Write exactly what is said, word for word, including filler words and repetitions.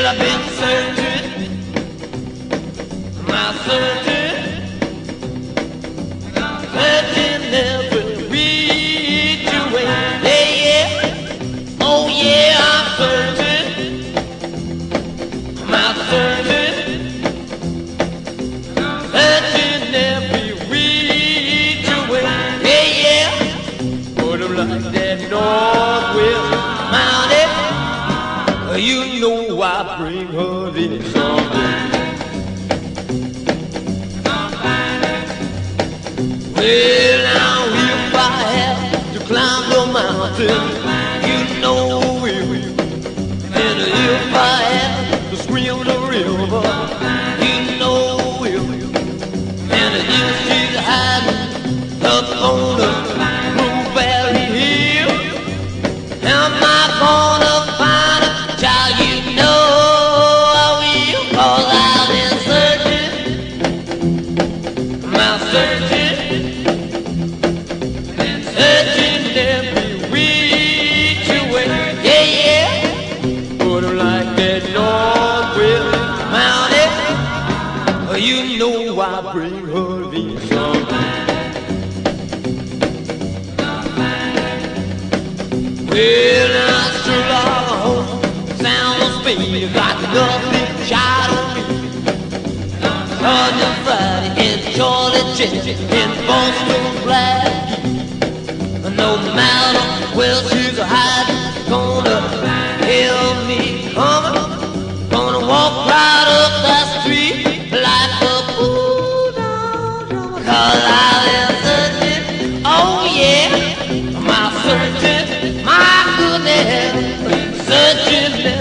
Well, I've been searching, my searching, searching every which way. Yeah, yeah, oh yeah, I'm searching, my searching, searching every which way. Yeah, yeah, but I'm like that northwest mountain. You know I bring her this someday. Well, now if I have to climb the mountain, you know it will. And if I have to scream the river, you know it will. And if she's hiding up on the Blue Valley Hill, am I gonna find her? Child, you know I will, 'cause I've been searching, my searching, searching every which way. Yeah, yeah, but like that northwest mountain, you know I bring her in something. Well, I sure like a home sound of speed. You got nothing shot on me. Georgia Friday and Charlie Chicken and Boston Black. No matter where she's hiding, gonna help me coming. Gonna walk right up that street like a bulldog. 'Cause I've been searching, oh yeah, my searching, my goodness, searching.